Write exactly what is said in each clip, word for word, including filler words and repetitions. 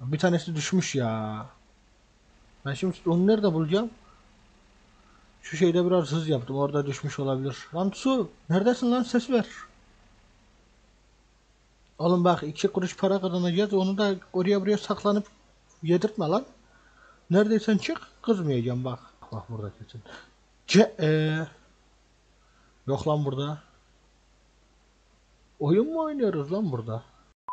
Bir tanesi düşmüş ya. Ben şimdi onu nerede bulacağım? Şu şeyde biraz hız yaptım. Orada düşmüş olabilir. Lan su, neredesin lan, ses ver. Oğlum bak, iki kuruş para kazanacağız. Onu da oraya buraya saklanıp yedirtme lan. Neredeysen çık, kızmayacağım bak. Bak burada kesin. Ce ee. Yok lan burada. Oyun mu oynuyoruz lan burada?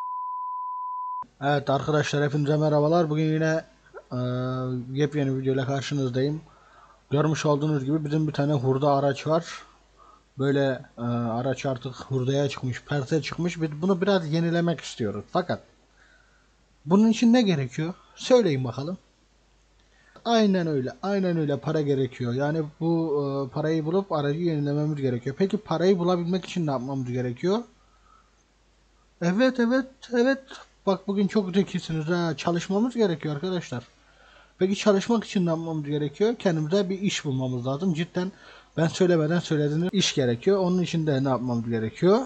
Evet arkadaşlar, hepinize merhabalar. Bugün yine e, yepyeni videoyla karşınızdayım. Görmüş olduğunuz gibi bizim bir tane hurda araç var. Böyle e, araç artık hurdaya çıkmış, perte çıkmış. Biz bunu biraz yenilemek istiyoruz. Fakat bunun için ne gerekiyor? Söyleyin bakalım. Aynen öyle. Aynen öyle, para gerekiyor. Yani bu e, parayı bulup aracı yenilememiz gerekiyor. Peki parayı bulabilmek için ne yapmamız gerekiyor? Evet evet evet. Bak bugün çok zekisiniz ha. Çalışmamız gerekiyor arkadaşlar. Peki çalışmak için ne yapmamız gerekiyor? Kendimize bir iş bulmamız lazım. Cidden ben söylemeden söylediğiniz iş gerekiyor. Onun için de ne yapmamız gerekiyor?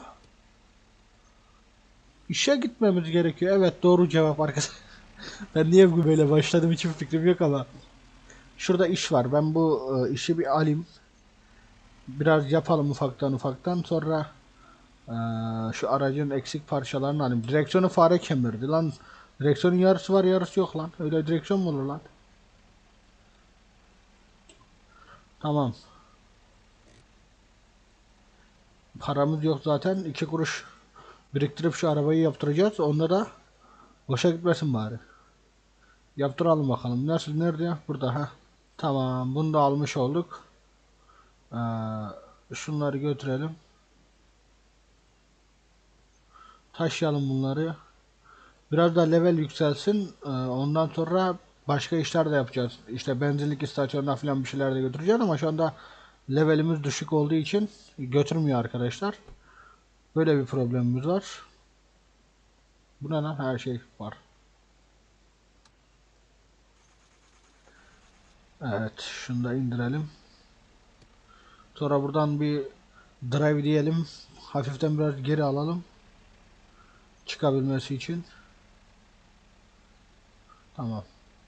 İşe gitmemiz gerekiyor. Evet, doğru cevap arkadaşlar. Ben niye böyle başladım hiçbir fikrim yok ama. Şurada iş var. Ben bu e, işi bir alayım. Biraz yapalım ufaktan ufaktan. Sonra e, şu aracın eksik parçalarını alayım. Direksiyonu fare kemirdi lan. Direksiyonun yarısı var yarısı yok lan. Öyle direksiyon mu olur lan? Tamam. Paramız yok zaten. iki kuruş biriktirip şu arabayı yaptıracağız. Onda da boşa gitmesin bari. Yaptıralım bakalım. Nasıl, nerede ya? Burada ha. Tamam, bunu da almış olduk. Ee, şunları götürelim. Taşıyalım bunları. Biraz da level yükselsin. Ee, ondan sonra başka işler de yapacağız. İşte benzinlik istasyonuna falan bir şeyler de götüreceğiz ama şu anda levelimiz düşük olduğu için götürmüyor arkadaşlar. Böyle bir problemimiz var. Bu ne lan? Her şey var. Evet, şunu da indirelim. Sonra buradan bir drive diyelim. Hafiften biraz geri alalım. Çıkabilmesi için. Tamam.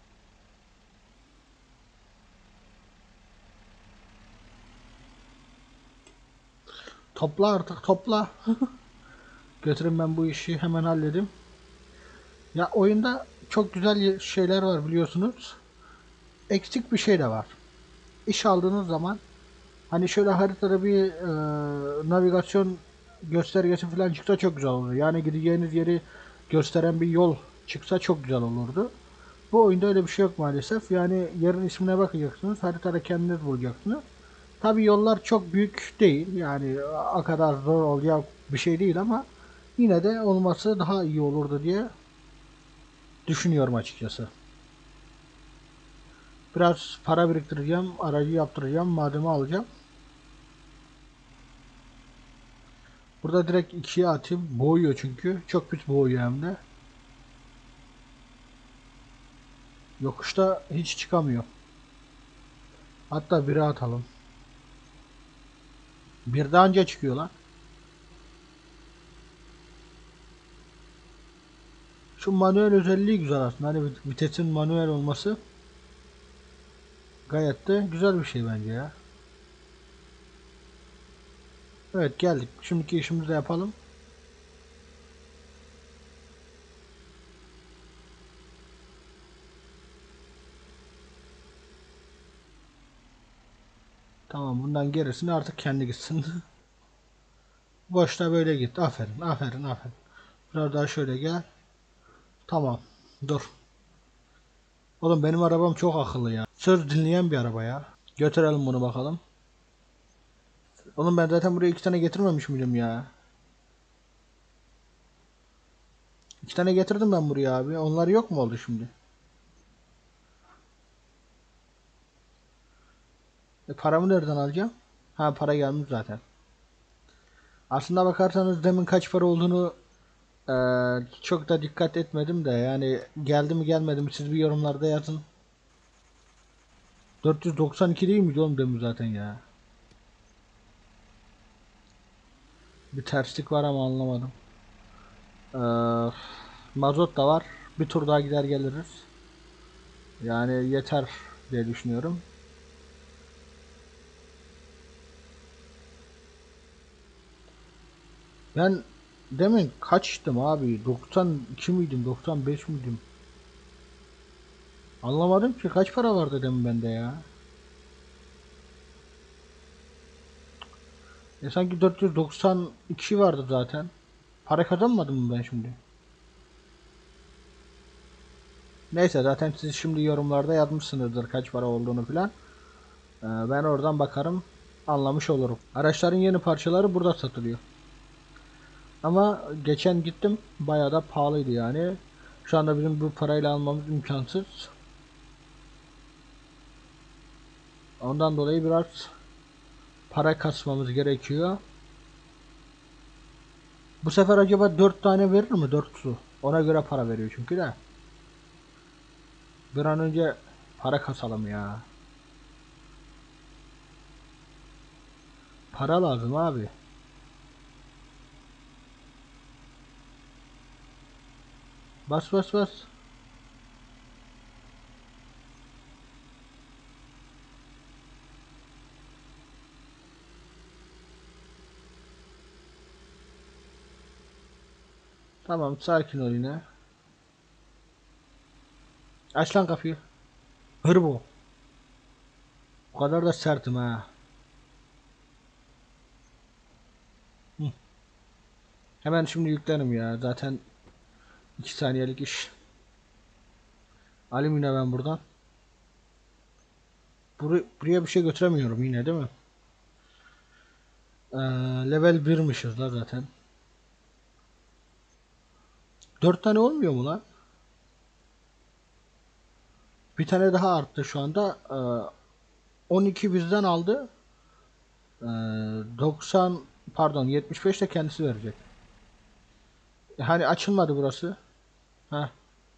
Topla artık, topla. Götürün, ben bu işi hemen halledim. Ya oyunda çok güzel şeyler var biliyorsunuz. Eksik bir şey de var. İş aldığınız zaman hani şöyle haritada bir e, navigasyon göstergesi falan çıksa çok güzel olur. Yani gideceğiniz yeri gösteren bir yol çıksa çok güzel olurdu. Bu oyunda öyle bir şey yok maalesef. Yani yerin ismine bakacaksınız. Haritada kendiniz bulacaksınız. Tabi yollar çok büyük değil. Yani o kadar zor olacak bir şey değil ama yine de olması daha iyi olurdu diye düşünüyorum açıkçası. Biraz para biriktireceğim. Aracı yaptıracağım. Malzeme alacağım. Burada direkt ikiye atayım. Boğuyor çünkü. Çok pis boğuyor hem de. Yokuşta hiç çıkamıyor. Hatta bire atalım. Bir daha önce çıkıyor lan. Şu manuel özelliği güzel aslında. Hani vitesin manuel olması gayet de güzel bir şey bence ya. Evet, geldik. Şimdiki işimizi de yapalım. Tamam, bundan gerisini artık kendi gitsin. Boşta böyle git. Aferin, aferin, aferin. Biraz daha şöyle gel. Tamam. Dur. Oğlum benim arabam çok akıllı ya. Söz dinleyen bir araba ya. Götürelim bunu bakalım. Oğlum ben zaten buraya iki tane getirmemiş miydim ya? İki tane getirdim ben buraya abi. Onlar yok mu oldu şimdi? E, paramı nereden alacağım? Ha, para gelmiş zaten. Aslında bakarsanız demin kaç para olduğunu e, çok da dikkat etmedim de, yani geldi mi gelmedi mi siz bir yorumlarda yazın. dört yüz doksan iki değil miydi oğlum demin zaten ya? Bir terslik var ama anlamadım. Ee, mazot da var. Bir tur daha gider geliriz. Yani yeter diye düşünüyorum. Ben demin kaçtım abi? doksan iki miydim? doksan beş miydim? Anlamadım ki kaç para vardı demin bende ya. E sanki dört yüz doksan iki vardı zaten. Para kazanmadım mı ben şimdi? Neyse zaten siz şimdi yorumlarda yazmışsınızdır kaç para olduğunu filan. Ee, ben oradan bakarım, anlamış olurum. Araçların yeni parçaları burada satılıyor. Ama geçen gittim, bayağı da pahalıydı yani. Şu anda bizim bu parayla almamız imkansız. Ondan dolayı biraz para kasmamız gerekiyor. Bu sefer acaba dört tane verir mi? dört su. Ona göre para veriyor çünkü de. Bir an önce para kasalım ya. Para lazım abi. Bas bas bas. Tamam, sakin ol yine. Aç lan kapıyı. Hırbo. O kadar da sertim ha. Hı. Hemen şimdi yüklerim ya. Zaten iki saniyelik iş. Alayım yine ben buradan. Bur buraya bir şey götüremiyorum yine değil mi? Ee, level birmişiz la zaten. dört tane olmuyor mu lan? Bir tane daha arttı şu anda. Ee, on iki bizden aldı. Ee, doksan pardon yetmiş beş de kendisi verecek. Hani açılmadı burası. Heh.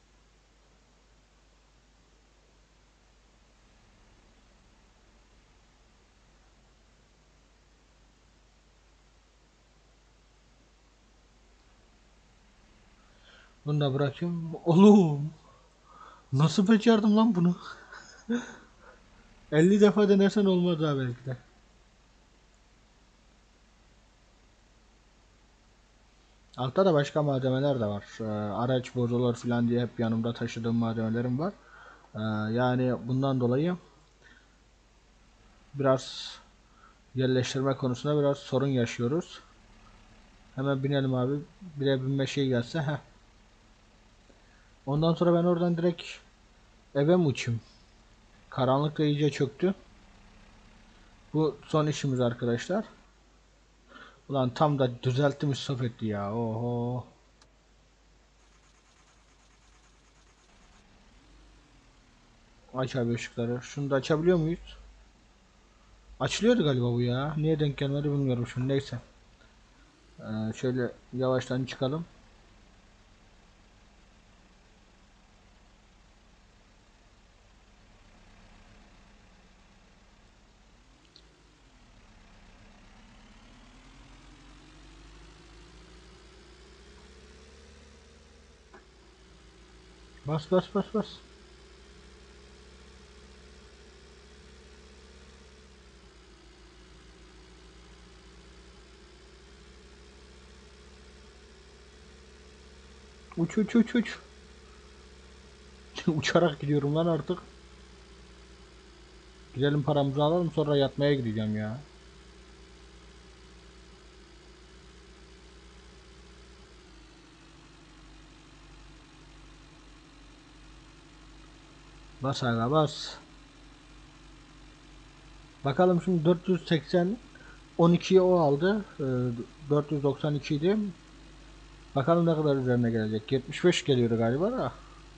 Bunu da bırakayım. Oğlum. Nasıl becerdim lan bunu? elli defa denersen olmaz daha belki de. Altta da başka malzemeler de var. Ee, araç bozulur falan diye hep yanımda taşıdığım malzemelerim var. Ee, yani bundan dolayı biraz yerleştirme konusunda biraz sorun yaşıyoruz. Hemen binelim abi. Bir de binme şey gelse. Heh. Ondan sonra ben oradan direkt eve mi uçayım? Karanlık da iyice çöktü. Bu son işimiz arkadaşlar. Ulan tam da düzelttim istop etti ya. Oho. Aç abi ışıkları. Şunu da açabiliyor muyuz? Açılıyordu galiba bu ya. Niye denk gelmedi bilmiyorum şimdi. Neyse. Ee, şöyle yavaştan çıkalım. Bas bas bas bas. Uç uç uç uç. Uçarak gidiyorum lan artık. Gidelim paramızı alalım sonra yatmaya gideceğim ya. Bas aga bas. Bakalım şimdi dört yüz seksen on ikiyi o aldı. Ee, dört yüz doksan iki idi. Bakalım ne kadar üzerine gelecek. yetmiş beş geliyor galiba da.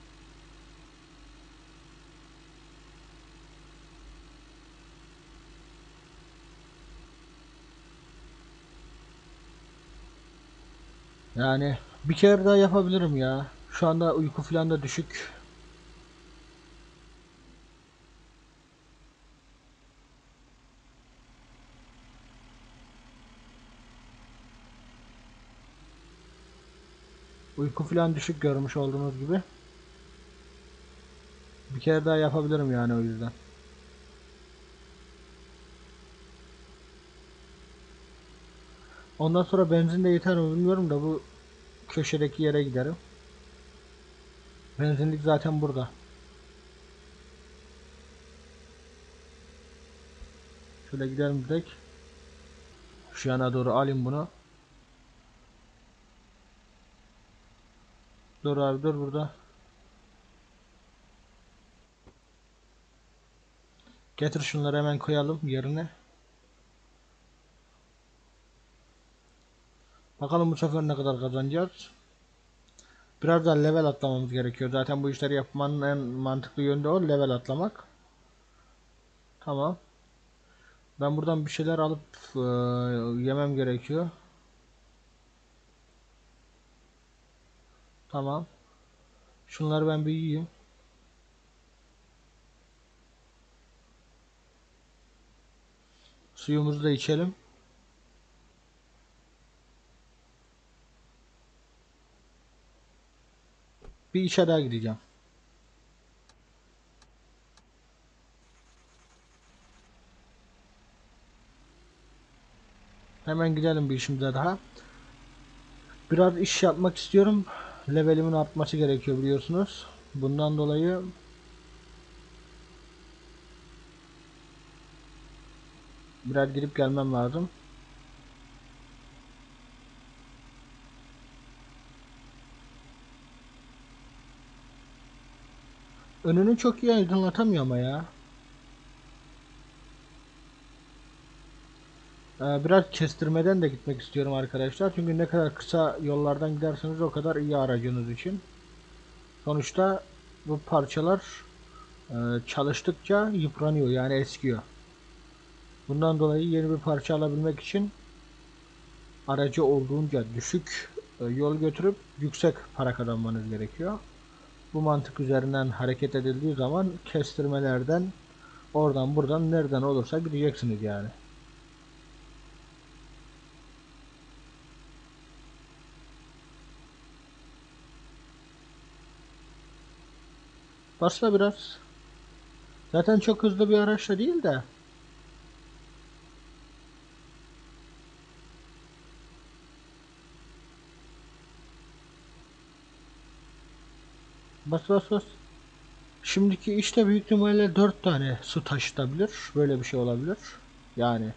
Yani bir kere daha yapabilirim ya. Şu anda uyku falan da düşük. Uyku falan düşük görmüş olduğunuz gibi. Bir kere daha yapabilirim yani o yüzden. Ondan sonra benzin de yeter mi bilmiyorum da bu köşedeki yere giderim. Benzinlik zaten burada. Şöyle gidelim direkt. Şu yana doğru alayım bunu. Dur abi dur burada. Getir şunları hemen koyalım yerine. Bakalım bu sefer ne kadar kazanacağız. Biraz daha level atlamamız gerekiyor. Zaten bu işleri yapmanın en mantıklı yönü de o, level atlamak. Tamam. Ben buradan bir şeyler alıp e, yemem gerekiyor. Tamam. Şunları ben bir yiyeyim. Suyumuzu da içelim. Bir işe daha gideceğim. Hemen gidelim bir işimize daha. Biraz iş yapmak istiyorum. Levelimin artması gerekiyor biliyorsunuz. Bundan dolayı biraz gidip gelmem lazım. Önünü çok iyi aydınlatamıyor ama ya. Ee, biraz kestirmeden de gitmek istiyorum arkadaşlar. Çünkü ne kadar kısa yollardan giderseniz o kadar iyi aracınız için. Sonuçta bu parçalar e, çalıştıkça yıpranıyor yani eskiyor. Bundan dolayı yeni bir parça alabilmek için aracı olduğunca düşük e, yol götürüp yüksek para kazanmanız gerekiyor. Bu mantık üzerinden hareket edildiği zaman kestirmelerden oradan buradan nereden olursa gideceksiniz yani. Basla biraz. Zaten çok hızlı bir araçla değil de. Bas bas bas. Şimdiki işte büyük ihtimalle dört tane su taşıtabilir. Böyle bir şey olabilir. Yani.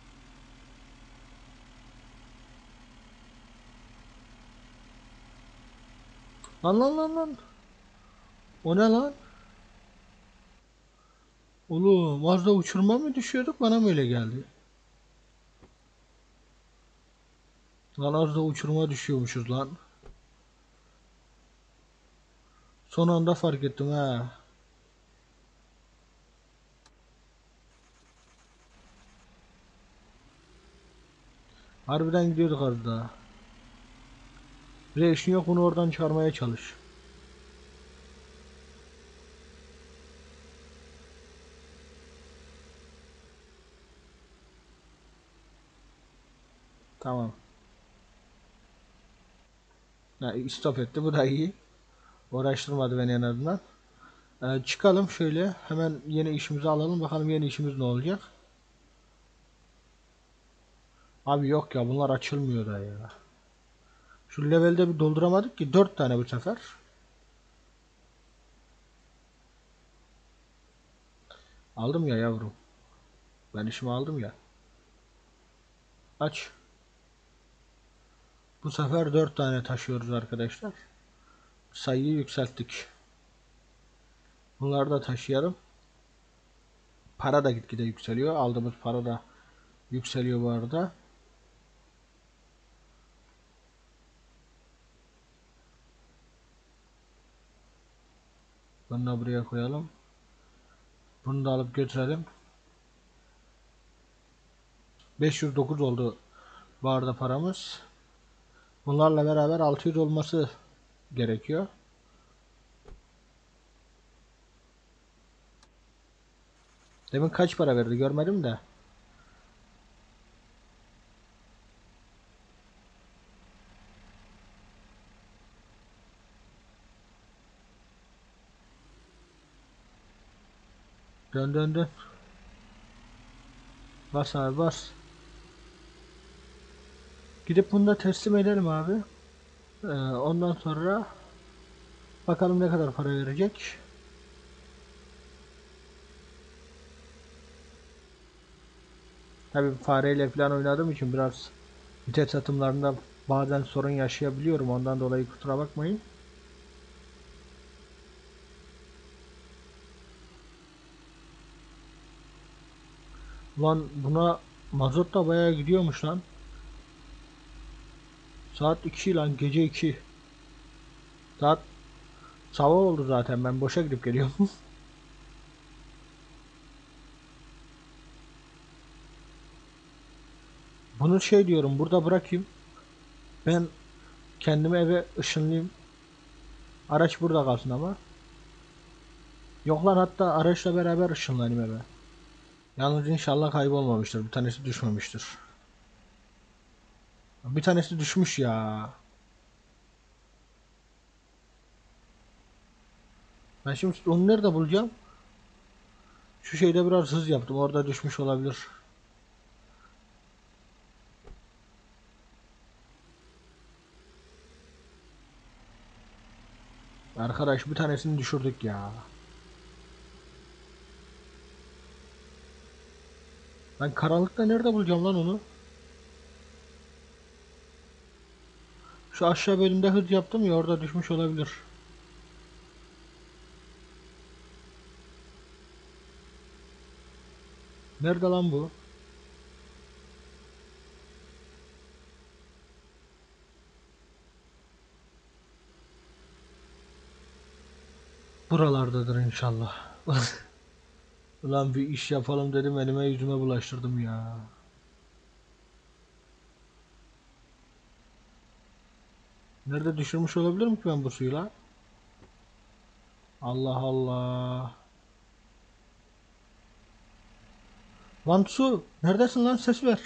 Lan lan lan lan. O ne lan? Oğlum az da uçurma mı düşüyorduk, bana mı öyle geldi? Lan az da uçurma düşüyormuşuz lan. Son anda fark ettim ha. Harbiden gidiyorduk az daha. Bir de işin yok, bunu oradan çıkarmaya çalış. Tamam. Ha, stop etti, bu da iyi. Uğraştırmadı beni en azından. Ee, çıkalım şöyle. Hemen yeni işimizi alalım. Bakalım yeni işimiz ne olacak. Abi yok ya, bunlar açılmıyor da ya. Şu levelde bir dolduramadık ki. Dört tane bu sefer. Aldım ya yavrum. Ben işimi aldım ya. Aç. Bu sefer dört tane taşıyoruz arkadaşlar. Sayıyı yükselttik. Bunları da taşıyalım. Para da gitgide yükseliyor. Aldığımız para da yükseliyor bu arada. Bunu da buraya koyalım. Bunu da alıp götürelim. beş yüz dokuz oldu bu arada paramız. Bunlarla beraber altı yüz olması gerekiyor. Demin kaç para verdi görmedim de. Dön dön dön. Bas abi bas. Gidip bunu da teslim edelim abi. Ee, ondan sonra bakalım ne kadar para verecek. Tabii fareyle falan oynadığım için biraz vites atımlarında bazen sorun yaşayabiliyorum. Ondan dolayı kusura bakmayın. Lan buna mazot da bayağı gidiyormuş lan. Saat iki lan, gece iki. Saat sabah oldu zaten, ben boşa gidip geliyorum. Bunu şey diyorum, burada bırakayım. Ben kendimi eve ışınlayayım. Araç burada kalsın ama. Yok lan, hatta araçla beraber ışınlanayım eve. Yalnız inşallah kaybolmamıştır. Bir tanesi düşmemiştir. Bir tanesi düşmüş ya. Ben şimdi onu nerede bulacağım? Şu şeyde biraz hız yaptım. Orada düşmüş olabilir. Arkadaş bir tanesini düşürdük ya. Ben karanlıkta nerede bulacağım lan onu? Şu aşağı bölümde hız yaptım ya, orada düşmüş olabilir. Nerede lan bu? Buralardadır inşallah. Ulan bir iş yapalım dedim, elime yüzüme bulaştırdım ya. Nerede düşürmüş olabilirim ki ben bu suyla? Allah Allah. Lan su, neredesin lan, ses ver.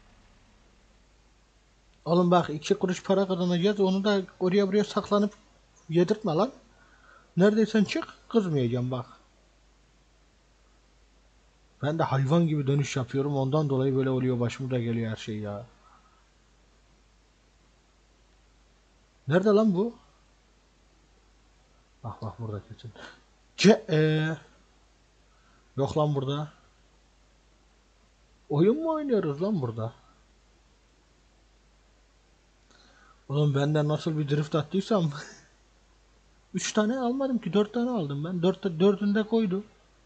Oğlum bak, iki kuruş para kazanacağız, onu da oraya buraya saklanıp yedirtme lan. Neredeysen çık, kızmayacağım bak. Ben de hayvan gibi dönüş yapıyorum, ondan dolayı böyle oluyor, başıma da geliyor her şey ya. Nerede lan bu? Bak bak, burada kesin. Ce ee. Yok lan burada. Oyun mu oynuyoruz lan burada? Oğlum benden nasıl bir drift attıysam. Üç tane almadım ki, dört tane aldım ben. Dört, dördünde koydu.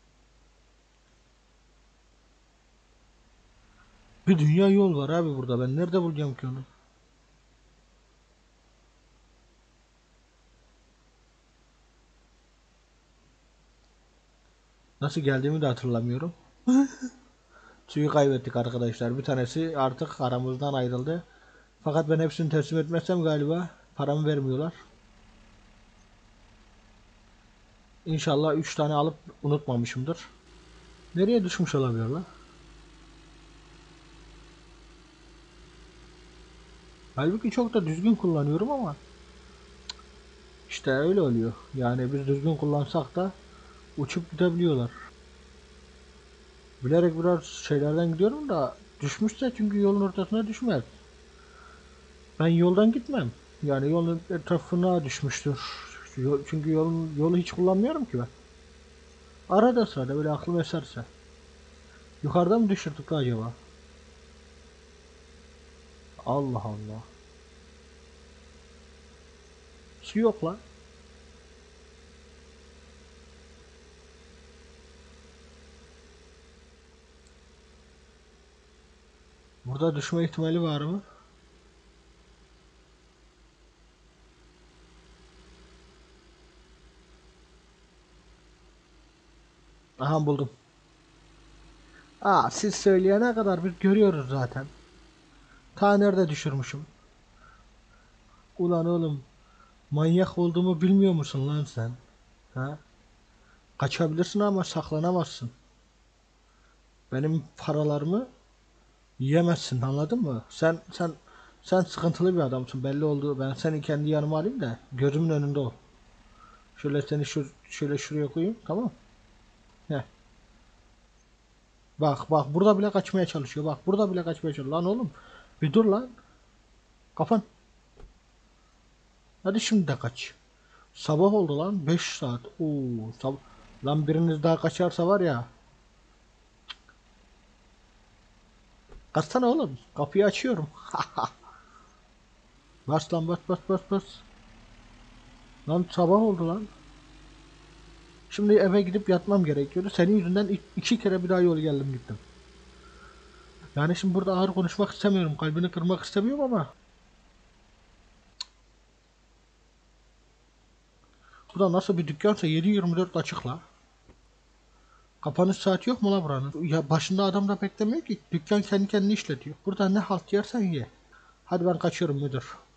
Bir dünya yol var abi burada. Ben nerede bulacağım ki onu? Nasıl geldiğimi de hatırlamıyorum. Suyu kaybettik arkadaşlar. Bir tanesi artık aramızdan ayrıldı. Fakat ben hepsini teslim etmezsem galiba paramı vermiyorlar. İnşallah üç tane alıp unutmamışımdır. Nereye düşmüş olabilir? Halbuki çok da düzgün kullanıyorum ama işte öyle oluyor. Yani biz düzgün kullansak da uçup gidebiliyorlar. Bilerek biraz şeylerden gidiyorum da düşmüşse, çünkü yolun ortasına düşmez. Ben yoldan gitmem. Yani yolun etrafına düşmüştür. Çünkü yolun, yolu hiç kullanmıyorum ki ben. Arada sırada böyle aklım eserse. Yukarıda mı düşürdük acaba? Allah Allah. Su yok lan. Burada düşme ihtimali var mı? Aha, buldum. Aa, siz söyleyene kadar biz görüyoruz zaten. Ta nerede düşürmüşüm? Ulan oğlum, manyak olduğumu bilmiyor musun lan sen? Ha? Kaçabilirsin ama saklanamazsın. Benim paralarımı yiyemezsin, anladın mı? Sen sen sen sıkıntılı bir adamsın, belli oldu. Ben seni kendi yanıma alayım da gözümün önünde ol. Şöyle seni şu şöyle şuraya koyayım, tamam? Heh. Bak bak burada bile kaçmaya çalışıyor. Bak burada bile kaçmaya çalışıyor. Lan oğlum bir dur lan. Kafan. Hadi şimdi de kaç. Sabah oldu lan. beş saat. Oo, sabah. Lan biriniz daha kaçarsa var ya. Kaçsana oğlum. Kapıyı açıyorum. Bas lan bas bas bas bas. Lan sabah oldu lan. Şimdi eve gidip yatmam gerekiyordu. Senin yüzünden iki kere bir daha yol geldim gittim. Yani şimdi burada ağır konuşmak istemiyorum. Kalbini kırmak istemiyorum ama. Bu da nasıl bir dükkansa yedi yirmi dört açık la. Kapanış saati yok mu la buranın? Ya başında adam da beklemiyor ki. Dükkan kendi kendini işletiyor. Burada ne halt yersen ye. Hadi ben kaçıyorum müdür.